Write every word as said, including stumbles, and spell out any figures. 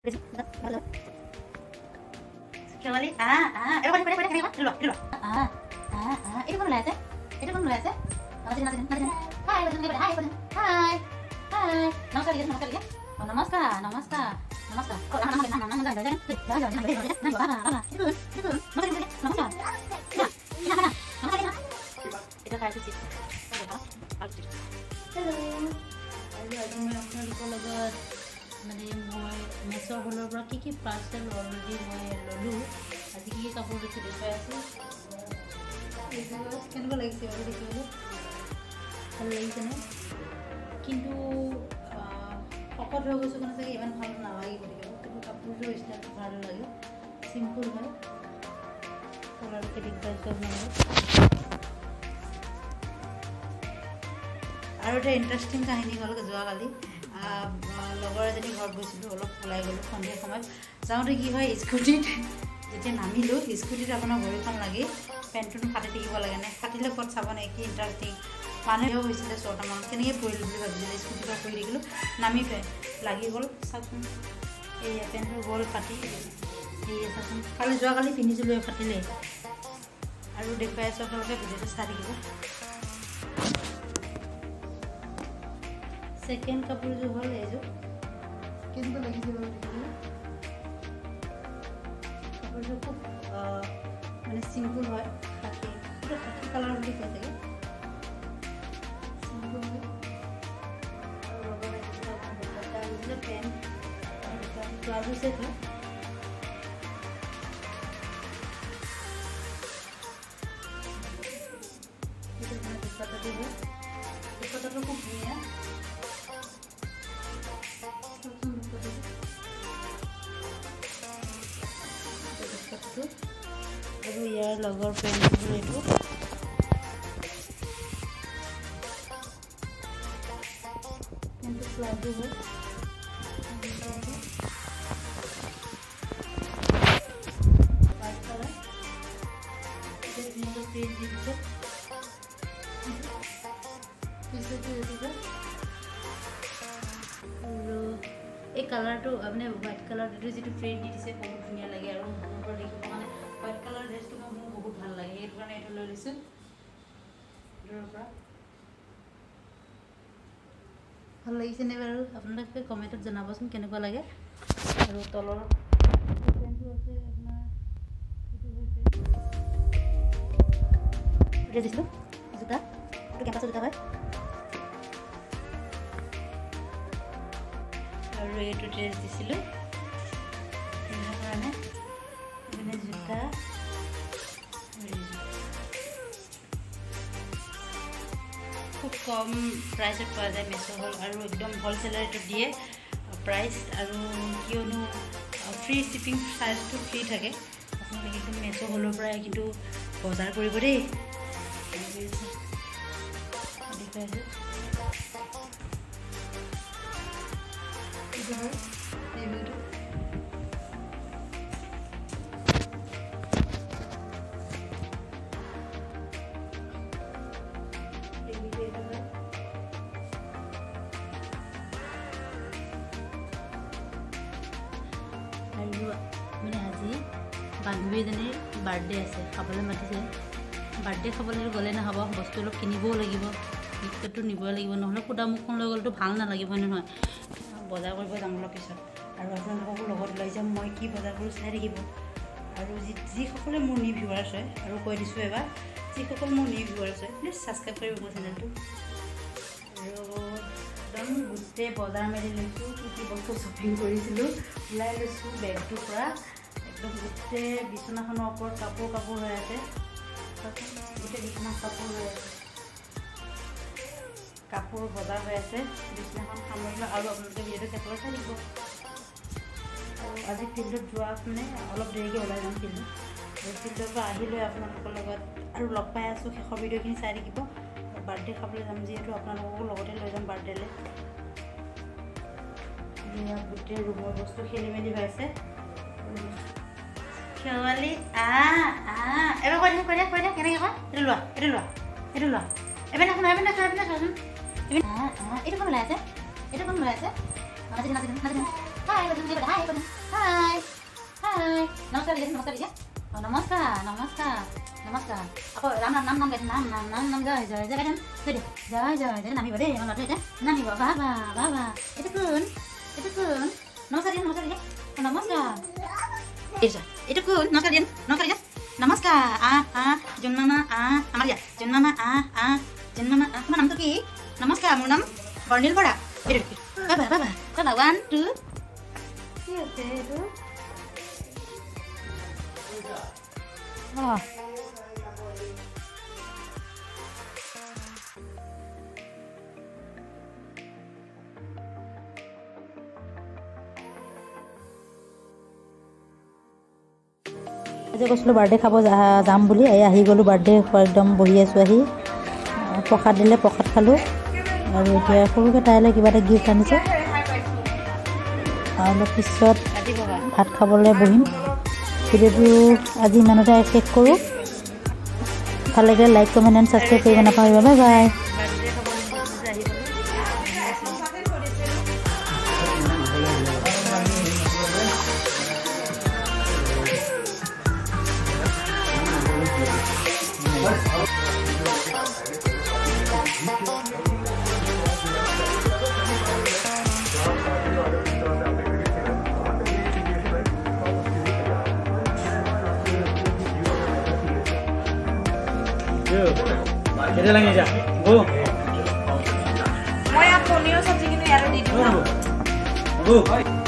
Diwali. Ah, ah. Eh, boleh, boleh, boleh. Kenapa? Dulu, dulu. Ah, ah, ah. Itu kan mulai aja. Itu kan mulai aja. Nama sini, nama sini, nama sini. Hai, boleh sini, hai, boleh. Hai. Hai. Namaskar ya, namaskar ya. Oh, namaskar, namaskar. Namaskar. Oh, nama nama nama nama jangan jangan. Jangan jangan jangan. Jangan apa apa. Itu, itu. Namaskar sini. Namaskar. Ya. Ini mana? Namaskar ini. Itu kayak sih. Hello. Hello, aku mau aku lagat. মানে মই মেছৰ হলৰ পৰা কি কি parcel already মই ল'লোঁ আজি কি কাপোৰ দেখি দেখুৱাই আছোঁ কেনেকুৱা লাগিছে বাৰু দেখিবলৈ ভাল লাগিছেনে কিন্তু শকত হৈ গৈছোঁ কাৰণে চাগে ইমান ভাল নালাগিব দেখিব কিন্তু কাপোৰযোৰ ষ্টাইলটো ভাল লাগে চিম্পুল হয় কালাৰকে দেখুৱাইছোঁ আপোনালোকক আৰু এটা ইণ্টাৰেষ্টিং কাহিনী হ'ল যোৱাকালি লগৰ এজনী ঘৰত গৈছিলোঁ অলপ ওলাই গ'লোঁ সন্ধিয়া সময়ত যাওঁতে কি হয় স্কুটিত যেতিয়া নামিলোঁ স্কুটিত আপোনাৰ ভৰিখন লাগি পেণ্টটো ফাটি থাকিব লাগে নে ফাটিলে ক'ত চাব নে কি ইণ্টাৰেষ্টিং মানুহেও হৈছিলে ছটামান কেনেকৈ পৰিলোঁ বুলি ভাবিছিলোঁ স্কুটিৰ পৰা পৰি থাকিলোঁ নামি লাগি গ'ল চাওকচোন এই পেণ্টটো গ'ল ফাটি এই চাওকচোন কালি যোৱাকালি পিন্ধিছিলোঁ ফাটিলে আৰু দেখুৱাই আছোঁ আপোনালোকে ভিডিঅ'টো চাই থাকিব सेकेंड कपड़ जो हल है जो किनको लगी थी वो कपड़ जो खूब माने सिंपल है खाकी पूरा खाकी कलर भी कहते हैं सिंपल है और लोगों ने जिसका बताया उसने पेन और प्लाजो सेट है ये तो मैंने बताया था ये पता तो खूब नहीं है আৰু ইয়াৰ লগৰ পেণ্টবোৰ এইটো পেণ্টটো প্লাজো হয় হোৱাইট কালাৰ এইটো পেজ দি দিছে পিছতো এইটো আৰু এই কালাৰটো আপুনি হোৱাইট কালাৰটো যিটো ফ্ৰেড দি দিছে বহুত ধুনীয়া লাগে আৰু মোৰ দেখিব মানে হোৱাইট কালাৰ ড্ৰেছটো মোৰ বহুত ভাল লাগে সেইটো কাৰণে এইটো লৈ লৈছোঁ দূৰৰ পৰা ভাল লাগিছেনে বাৰু আপোনালোকে কমেণ্টত জনাবচোন কেনেকুৱা লাগে আৰু তলৰ পেণ্টটো আছে আপোনাৰ এইটো হৈছে এটা দিছিলোঁ জোতা এইটো কেম্পাছৰ জোতা হয় আৰু এইটো ড্ৰেছ দিছিলোঁ সেইটো কাৰণে মানে জোতা খুব কম প্ৰাইচত পোৱা যায় মেছ' হ'ল আৰু একদম হ'লচেলাৰ এইটো দিয়ে প্ৰাইচ আৰু কিয়নো ফ্ৰী শ্বিপিং চাৰ্জটো ফ্ৰী থাকে আপোনালোকে একদম মেছ' হ'লৰ পৰাই কিন্তু বজাৰ কৰিব দেই দেখুৱাইছোঁ ৰিভিউটো আৰু মানে আজি বান্ধৱী এজনীৰ বাৰ্থডে আছে খাবলৈ মাতিছে বাৰ্থডে খাবলৈ গ'লে নহ'ব বস্তু অলপ কিনিবও লাগিব গিফ্টটো নিবই লাগিব নহ'লে সুদা মুখখন লৈ গ'লেতো ভাল নালাগিব হয় নহয় বজাৰ কৰিব যাম অলপ পিছত আৰু আপোনালোককো লগত লৈ যাম মই কি বজাৰ কৰোঁ চাই থাকিব আৰু যি যিসকলে মোৰ নিউ ভিউৱাৰ্ছ হয় আৰু কৈ দিছোঁ এবাৰ যিসকল মোৰ নিউ ভিউৱাৰ্ছ হয় প্লিজ ছাবস্ক্ৰাইব কৰিব মোৰ চেনেলটো আৰু একদম গোটেই বজাৰ মেলি লৈছোঁ কি কি বস্তু শ্বপিং কৰিছিলোঁ ওলাই লৈছোঁ বেগটোৰ পৰা একদম গোটেই বিচনাখনৰ ওপৰত কাপোৰ কাপোৰ হৈ আছে গোটেই বিচনাত কাপোৰ হৈ আছে কাপোৰ বজাৰ হৈ আছে বিচনাখন সামৰিলোঁ আৰু আপোনালোকে ভিডিঅ'টো কেতিয়াবা চাই দিব আৰু আজি ফিল্ডত যোৱা মানে অলপ দেৰিকৈ ওলাই যাম ফিল্ডত আৰু ফিল্ডৰ পৰা আহি লৈ আপোনালোকৰ লগত আৰু লগ পাই আছোঁ শেষৰ ভিডিঅ'খিনি চাই থাকিব বাৰ্থডে খাবলৈ যাম যিহেতু আপোনালোককো লগতে লৈ যাম বাৰ্থডেলৈ গোটেই ৰুমৰ বস্তু খেলি মেলি হৈ আছে খেৱালি আহ আহ এবাৰ কৈ দিয়া কৈ দিয়া কৈ দিয়া কেনেকৈ কয় এইটো লোৱা এইটো লোৱা এইটো লোৱা এবাৰ নাখোন এবাৰ নাখোন এবাৰ নাখোন এইটো কোন ওলাই আছে এইটো কোন ওলাই আছে নাচিন নাচিন নাচিন হাই নমস্কাৰ দিয়া নমস্কাৰ দিয়া নমস্কাৰ নমস্কাৰ নমস্কাৰ আকৌ ৰাম ৰাম নাম নাম গাই নাম নাম নাম নাম জয় জয় জয় গাই থৈ দিয়া জয় জয় জয় নামিব দেই আমাৰ ল'ৰাটো এতিয়া নামিব বাবা বাবা এইটো কোন এইটো কোন নমস্কাৰ দিয়া নমস্কাৰ দিয়া নমস্কাৰ এইটো কোন নমস্কাৰ দিয়া নমস্কাৰ দিয়া নমস্কাৰ আহ আহ জন্মামা আহ আমাৰ দিয়া জন্মামা আহ আহ জন্মামা আহ তোমাৰ নামটো কি নমস্কাৰ মোৰ নাম বৰ্ণিল বৰা এইটো বাবা বাবা বাবা ওৱান টু কি আছে এইটো আজি কৈছিলোঁ বাৰ্থডে খাব যাম বুলি এই আহি গ'লোঁ বাৰ্থডে একদম বহি আছোঁ আহি প্ৰসাদ দিলে প্ৰসাদ খালোঁ আৰু এতিয়া সৰুকৈ তাইলৈ কিবা এটা গিফ্ট আনিছে আৰু অলপ পিছত ভাত খাবলৈ বহিম ভিডিঅ'টো আজি ইমানতে শেষ কৰোঁ ভাল লাগিলে লাইক কমেণ্ট এণ্ড ছাবস্ক্ৰাইব কৰিব নাপাহৰিবা bye bye Kita lagi aja. Bu. Mau yang ponios aja gini ya, Rudi. Bu.